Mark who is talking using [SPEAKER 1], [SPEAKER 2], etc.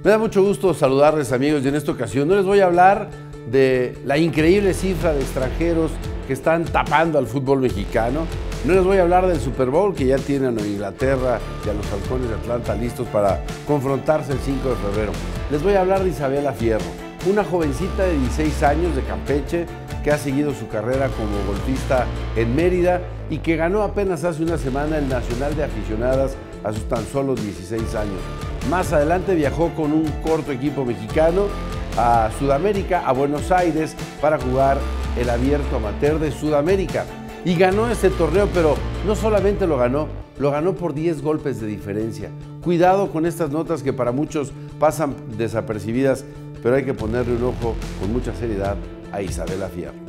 [SPEAKER 1] Me da mucho gusto saludarles, amigos, y en esta ocasión no les voy a hablar de la increíble cifra de extranjeros que están tapando al fútbol mexicano. No les voy a hablar del Super Bowl, que ya tienen a Inglaterra y a los Halcones de Atlanta listos para confrontarse el 5 de febrero. Les voy a hablar de Isabela Fierro, una jovencita de 16 años de Campeche que ha seguido su carrera como golfista en Mérida y que ganó apenas hace una semana el Nacional de Aficionadas a sus tan solo 16 años. Más adelante viajó con un corto equipo mexicano a Sudamérica, a Buenos Aires, para jugar el Abierto Amateur de Sudamérica. Y ganó este torneo, pero no solamente lo ganó por 10 golpes de diferencia. Cuidado con estas notas que para muchos pasan desapercibidas, pero hay que ponerle un ojo con mucha seriedad a Isabela Fierro.